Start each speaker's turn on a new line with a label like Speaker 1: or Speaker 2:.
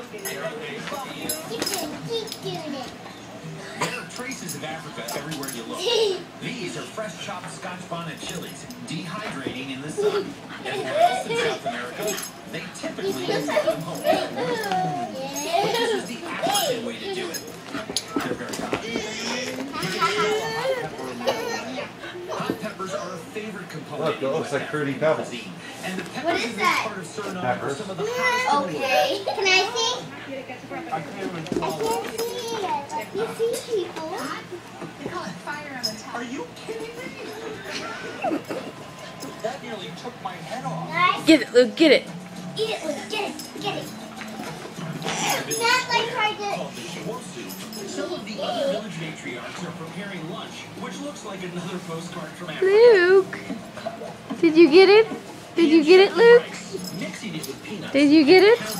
Speaker 1: Keep doing it.
Speaker 2: There are traces of Africa everywhere you look. These are fresh chopped Scotch bonnet chilies, dehydrating in the sun. Everywhere else in South America, they typically take them home. But this is the African way to do it. They're very hot. Hot peppers are a favorite component
Speaker 3: Look, it looks like fruity pebbles.
Speaker 2: cuisine. And the
Speaker 1: What
Speaker 2: peppers
Speaker 1: is
Speaker 2: in this
Speaker 1: that?
Speaker 2: part of Suriname are
Speaker 3: Peppers.
Speaker 2: some of the hottest in the world.
Speaker 1: Okay. Can I see?
Speaker 2: I can't even
Speaker 1: I can't see it. Let me see, people.
Speaker 4: They call it fire on the top.
Speaker 2: Are you kidding me? That nearly took my head off.
Speaker 1: Nice.
Speaker 5: Get it, Luke, get it.
Speaker 1: Eat it, Luke. Get it. Get it. Not like hard to...
Speaker 2: Called the Shiwosu. Some of the other village matriarchs are preparing lunch, which looks like another postcard from Africa.
Speaker 5: Luke, did you get it? Did you get it, Luke?
Speaker 2: Mixing it with peanuts.
Speaker 5: Did you get it?